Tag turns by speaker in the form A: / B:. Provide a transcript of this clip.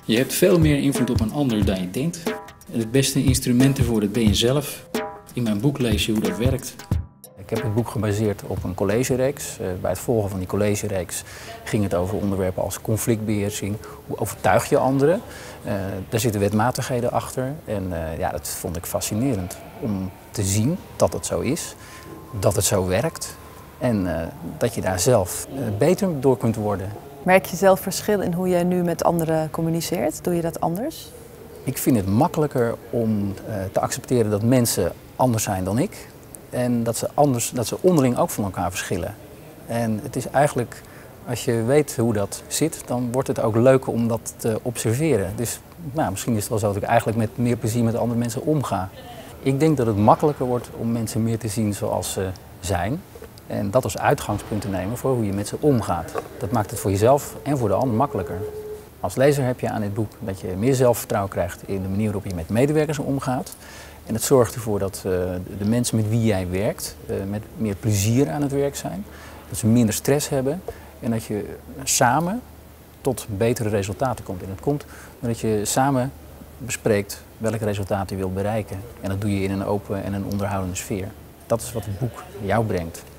A: Je hebt veel meer invloed op een ander dan je denkt. En het beste instrument ervoor, dat ben je zelf. In mijn boek lees je hoe dat werkt.
B: Ik heb het boek gebaseerd op een collegereeks. Bij het volgen van die collegereeks ging het over onderwerpen als conflictbeheersing. Hoe overtuig je anderen? Daar zitten wetmatigheden achter. En dat vond ik fascinerend om te zien dat het zo is. Dat het zo werkt. En dat je daar zelf beter door kunt worden.
C: Merk je zelf verschil in hoe jij nu met anderen communiceert? Doe je dat anders?
B: Ik vind het makkelijker om te accepteren dat mensen anders zijn dan ik. En dat ze onderling ook van elkaar verschillen. En het is eigenlijk, als je weet hoe dat zit, dan wordt het ook leuker om dat te observeren. Dus misschien is het wel zo dat ik eigenlijk met meer plezier met andere mensen omga. Ik denk dat het makkelijker wordt om mensen meer te zien zoals ze zijn. En dat als uitgangspunt te nemen voor hoe je met ze omgaat. Dat maakt het voor jezelf en voor de ander makkelijker. Als lezer heb je aan dit boek dat je meer zelfvertrouwen krijgt in de manier waarop je met medewerkers omgaat. En het zorgt ervoor dat de mensen met wie jij werkt met meer plezier aan het werk zijn. Dat ze minder stress hebben en dat je samen tot betere resultaten komt. En dat komt doordat je samen bespreekt welke resultaten je wilt bereiken. En dat doe je in een open en een onderhoudende sfeer. Dat is wat het boek jou brengt.